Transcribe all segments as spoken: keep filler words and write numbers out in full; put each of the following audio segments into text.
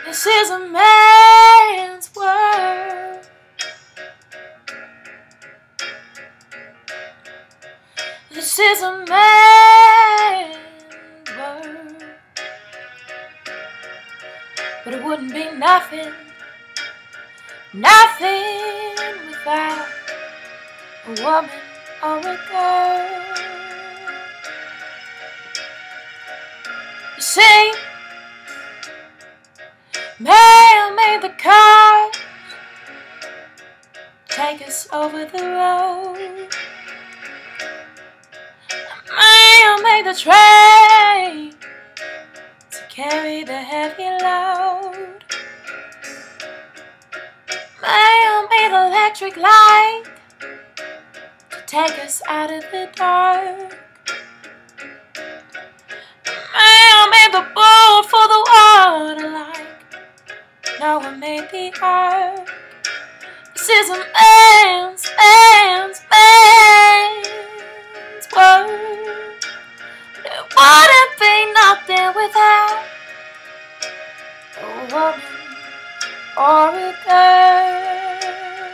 This is a man's world. This is a man's world. But it wouldn't be nothing, nothing without a woman or a girl. You see, man made the cars take us over the road. Man made the train to carry the heavy load. Man made electric light to take us out of the dark. Man made the boat for the water like Noah made the ark. This is a man's, man's, man's world. It wouldn't be nothing without a woman or a girl.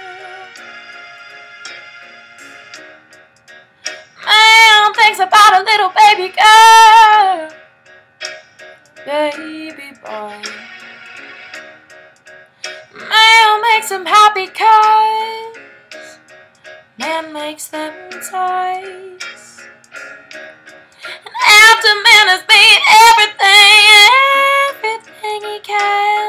Man thinks about a little baby girl, baby boy. Man makes them happy cause man makes them toys. And after man has made everything, everything he can,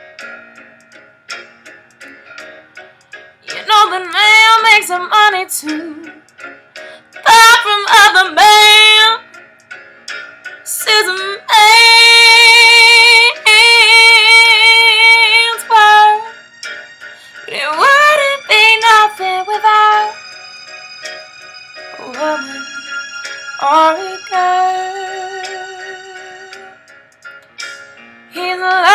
you know that man makes some money too, apart from other men. This is a man's world. But it wouldn't be nothing without a woman or a girl. He's alive.